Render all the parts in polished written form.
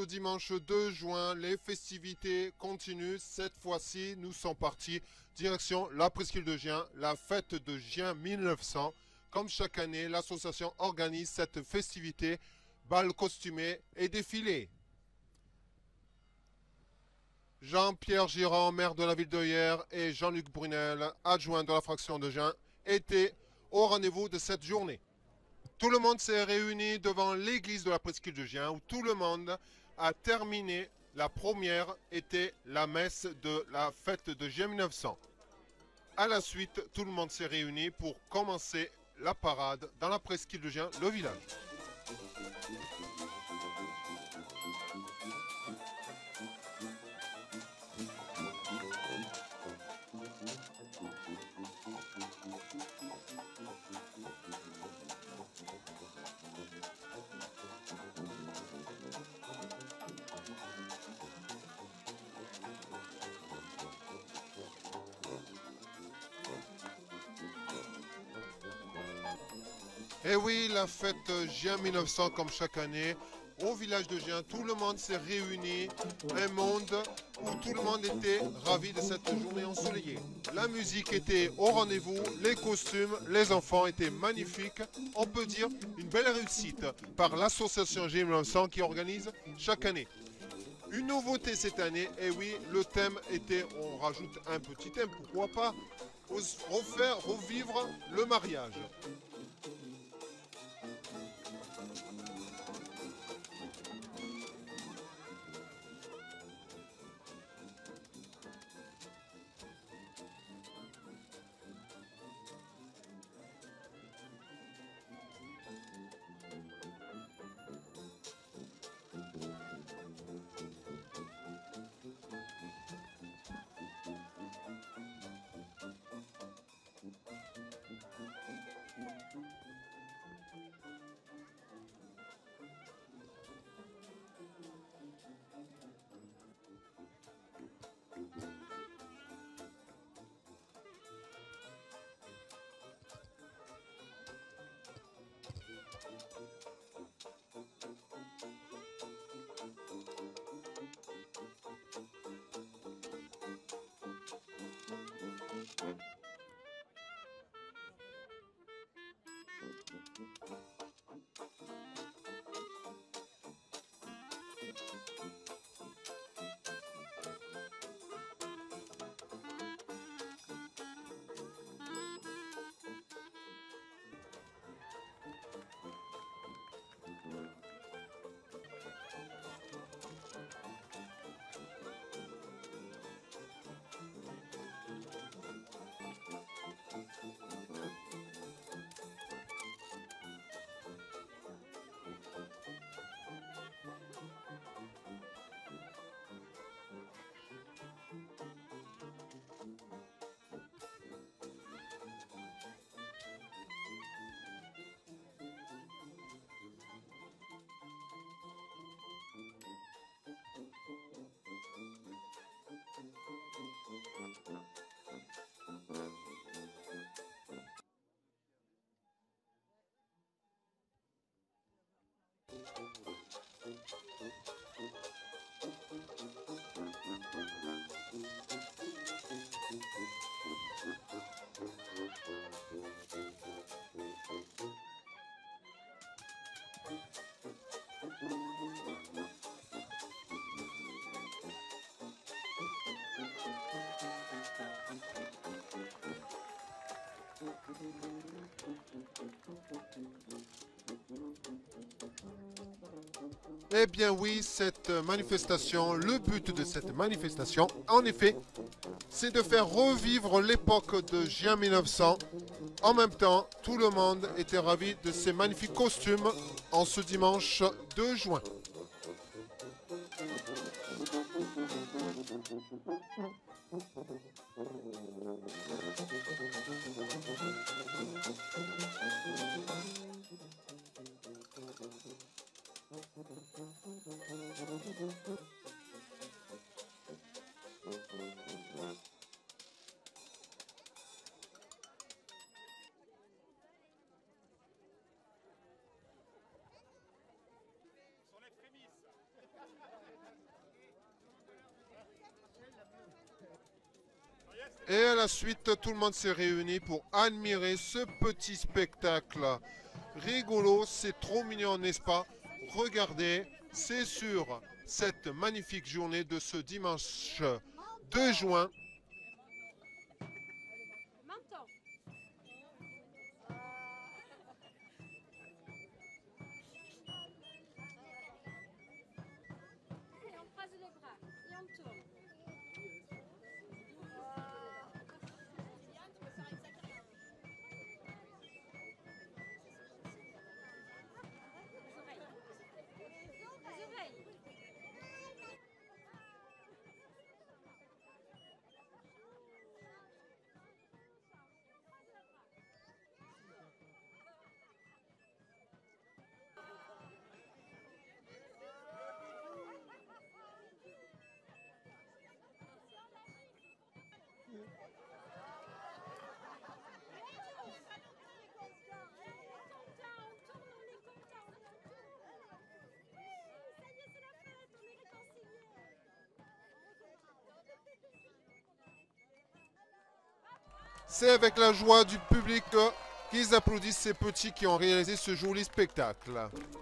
dimanche 2 juin, les festivités continuent. Cette fois-ci, nous sommes partis direction la Presqu'île de Gien, la fête de Gien 1900. Comme chaque année, l'association organise cette festivité, bal costumé et défilé. Jean-Pierre Girand, maire de la ville de Hyères, et Jean-Luc Brunel, adjoint de la fraction de Gien, étaient au rendez-vous de cette journée. Tout le monde s'est réuni devant l'église de la Presqu'île de Gien où tout le monde a terminé. La première était la messe de la fête de Gien 1900. À la suite, tout le monde s'est réuni pour commencer la parade dans la Presqu'île de Gien, le village. Et oui, la fête Gien 1900 comme chaque année, au village de Gien, tout le monde s'est réuni, un monde où tout le monde était ravi de cette journée ensoleillée. La musique était au rendez-vous, les costumes, les enfants étaient magnifiques. On peut dire une belle réussite par l'association Gien 1900 qui organise chaque année. Une nouveauté cette année, et oui, le thème était, on rajoute un petit thème, pourquoi pas, revivre le mariage. Eh bien oui, cette manifestation, le but de cette manifestation, en effet, c'est de faire revivre l'époque de Gien 1900. En même temps, tout le monde était ravi de ces magnifiques costumes en ce dimanche 2 juin. Et à la suite, tout le monde s'est réuni pour admirer ce petit spectacle rigolo. C'est trop mignon, n'est-ce pas? Regardez, c'est sur cette magnifique journée de ce dimanche 2 juin. C'est avec la joie du public qu'ils applaudissent ces petits qui ont réalisé ce joli spectacle.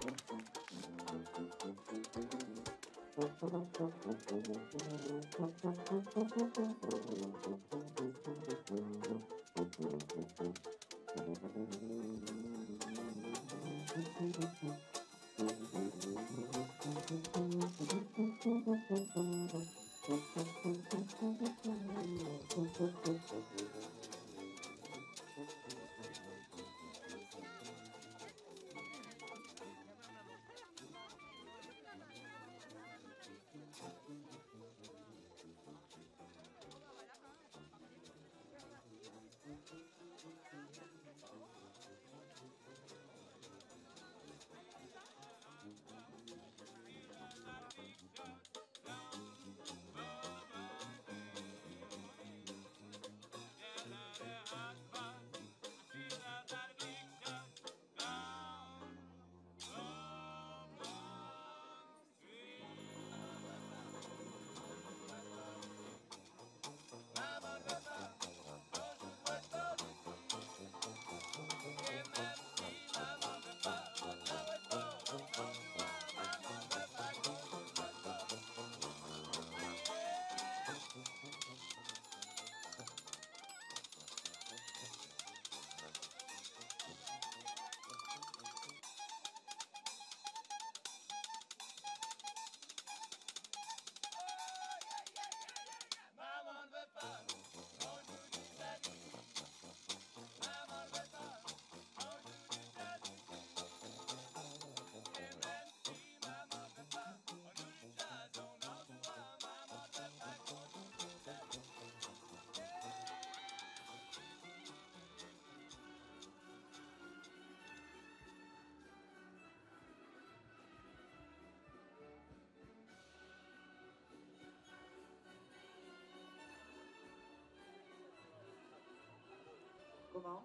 Comment?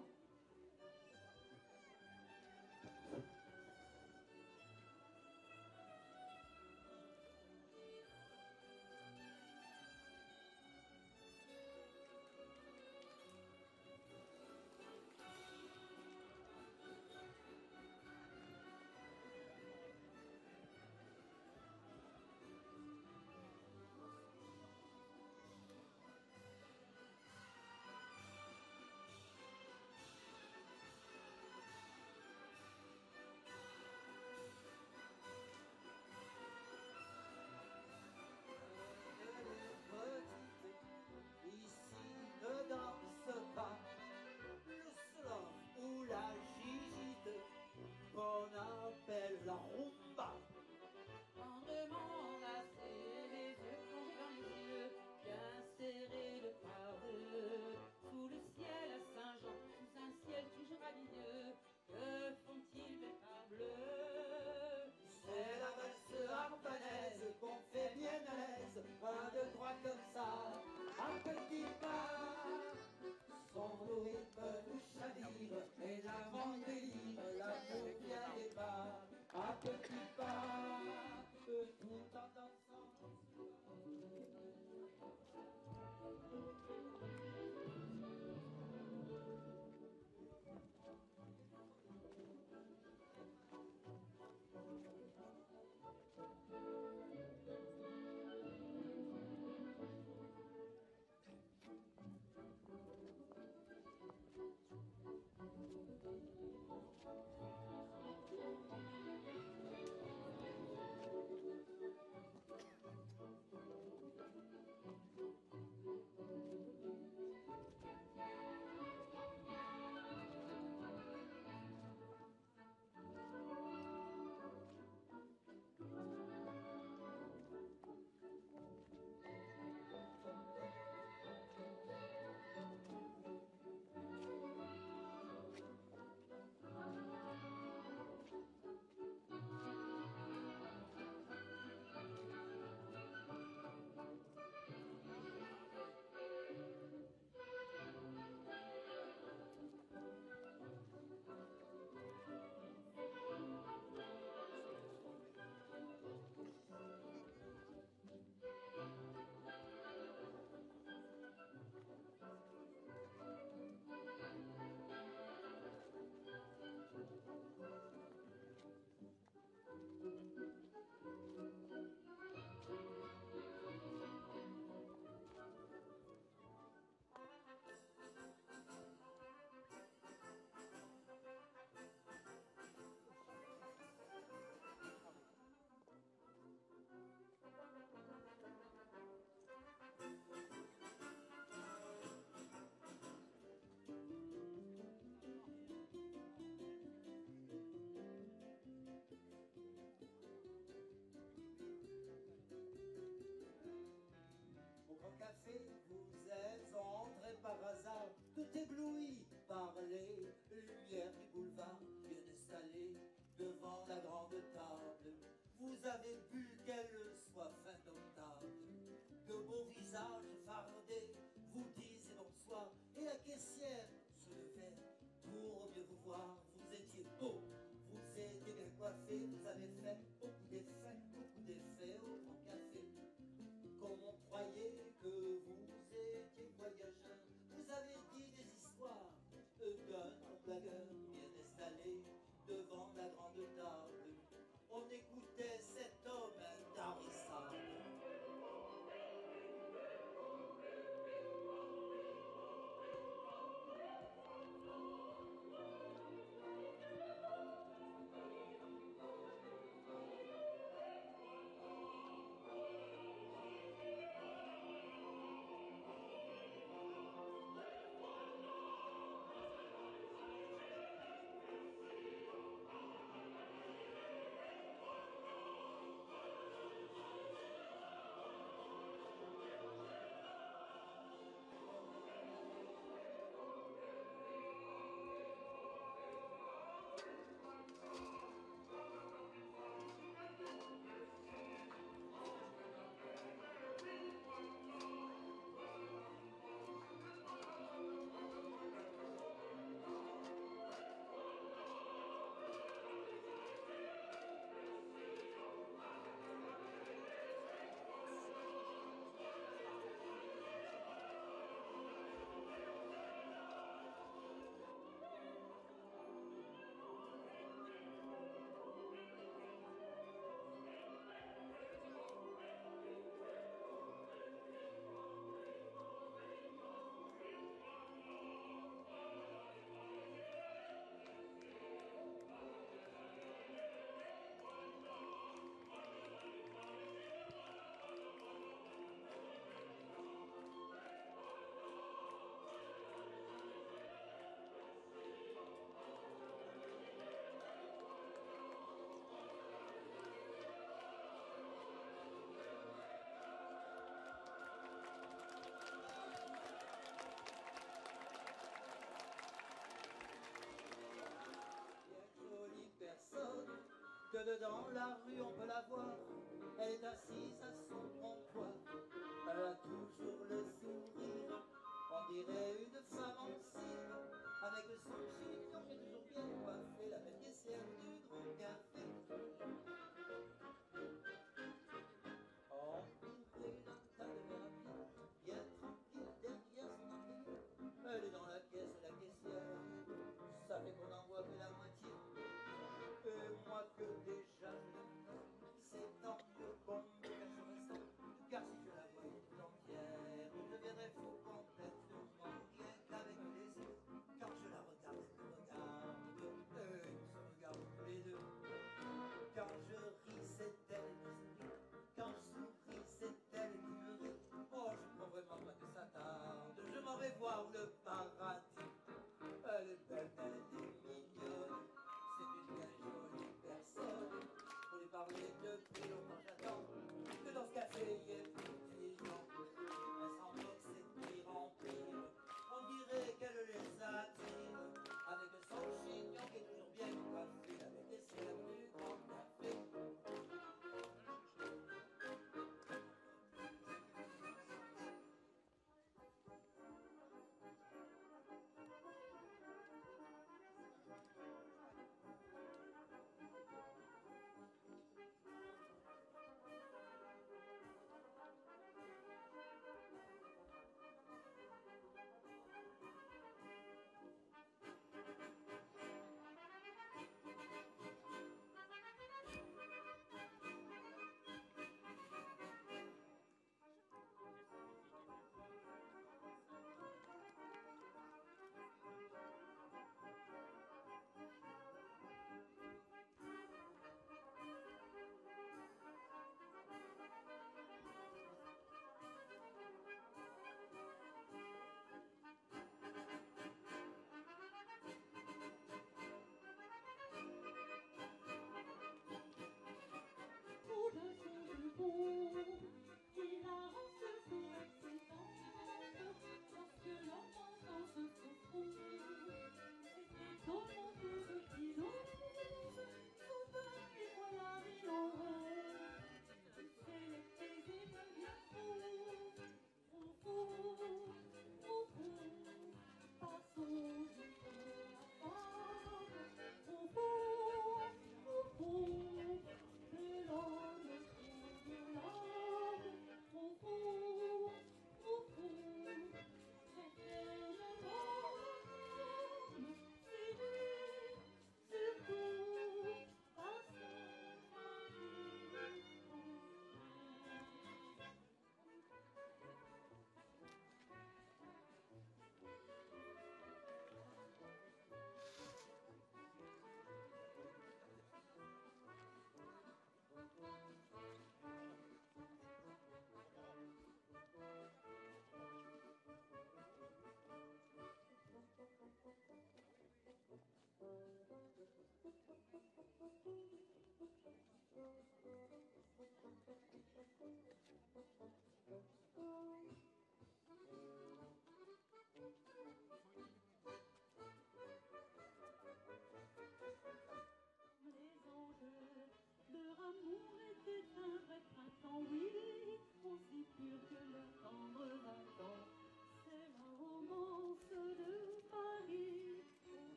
dans la rue on peut la voir, elle est assise à son comptoir, elle a toujours le sourire, on dirait une femme en cire, avec son chignon qui est toujours bien coiffé, la belle caissière du grand café. On dirait une tas de verre à pied, bien tranquille derrière son ampli, elle est dans la caisse, la caissière, ça fait qu'on en voit que la moitié. Et moi que déjà je l'aime, c'est tant mieux qu'on me cache au restant, car si je la voyais tout entière, je deviendrais fou complètement, rien qu'avec les yeux. Quand je la regarde, elle me regarde, et nous se regardons tous les deux. Quand je ris, c'est elle qui sourit, quand je souris, c'est elle qui me rit. Oh, je crois vraiment pas que ça tarde, je m'en vais voir le paradis. Elle est belle, elle est mignonne, c'est une bien jolie personne. Pour lui parler depuis longtemps, j'attends que dans ce café il y ait plus de gens. Elle s'en moque, c'est pire en pire, on dirait qu'elle les attire, avec son chignon qui est toujours bien coiffé, avec les cierres du grand café.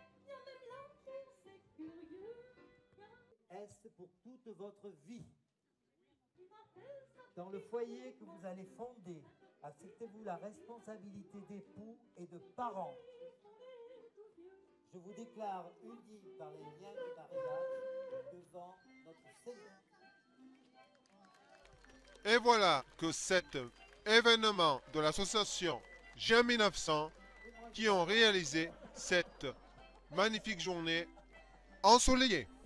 Est-ce pour toute votre vie? Dans le foyer que vous allez fonder, acceptez-vous la responsabilité d'époux et de parents. Je vous déclare unis par les liens du mariage devant notre Seigneur. Et voilà que cet événement de l'association Juin 1900 qui ont réalisé cette magnifique journée ensoleillée.